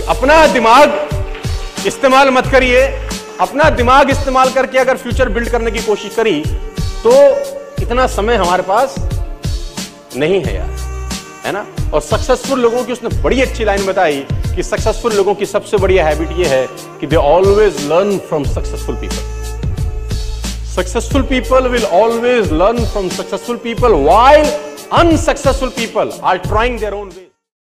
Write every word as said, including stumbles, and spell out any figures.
अपना दिमाग इस्तेमाल मत करिए। अपना दिमाग इस्तेमाल करके अगर फ्यूचर बिल्ड करने की कोशिश करी तो इतना समय हमारे पास नहीं है यार, है ना। और सक्सेसफुल लोगों की उसने बड़ी अच्छी लाइन बताई कि सक्सेसफुल लोगों की सबसे बड़ी हैबिट ये है कि they always learn from successful people. Successful people will always learn from successful people while unsuccessful people are trying their own way.